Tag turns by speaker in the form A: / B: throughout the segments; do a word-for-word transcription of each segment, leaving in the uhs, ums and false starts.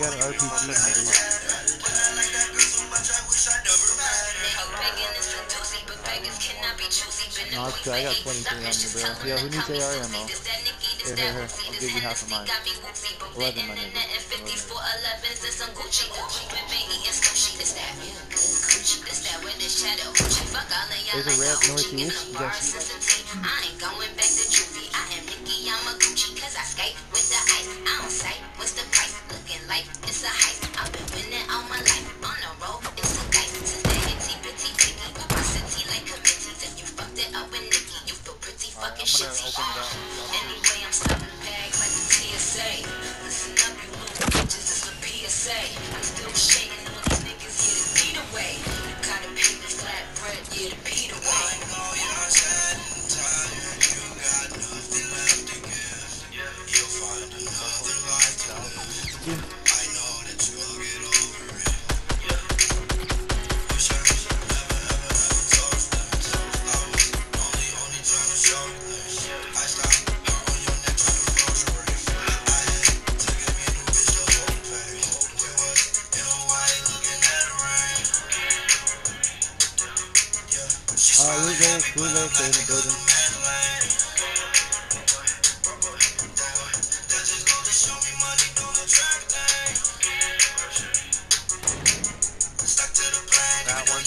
A: got an R P G, dude. No, it's good. I got twenty-three on me, bro. Yo, who needs A R ammo? Here, here, here. I'll give you half of mine. eleven, my nigga. There's a ramp northeast. You guys see that?
B: I ain't going back to juvie. I am Nicki, I'm a Gucci, cause I skate with the ice. I don't say, what's the price? Looking like it's a heist. I've been winning all my life. On the road, it's a dice. Since the itty bitty piggy. My city like committees. If you fucked it up with Nicki, you feel pretty fucking shitty. Anyway, I'm stopping bags like the T S A. Listen up, you little bitches, it's a P S A. I'm still shaking on these niggas, yeah, the beat away. You gotta pay the flat bread, yeah, the beat away.
A: Yeah. Uh, we're going, we're going to stay in the building.
C: That one.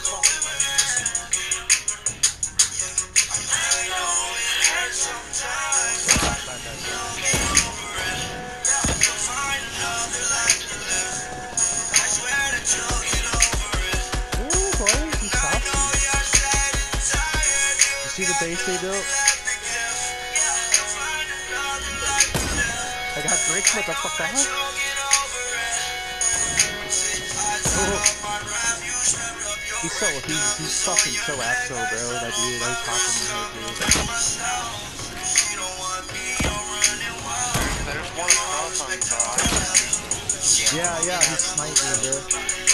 A: Ooh, boy, he's saucy. You see the base they built? I got bricks, what the fuck, huh? Oh. He's so, he's, he's fucking so afro, bro, that dude, I was talking to him, dude.
C: There's one across on top.
A: Yeah, yeah, he's sniping, bro.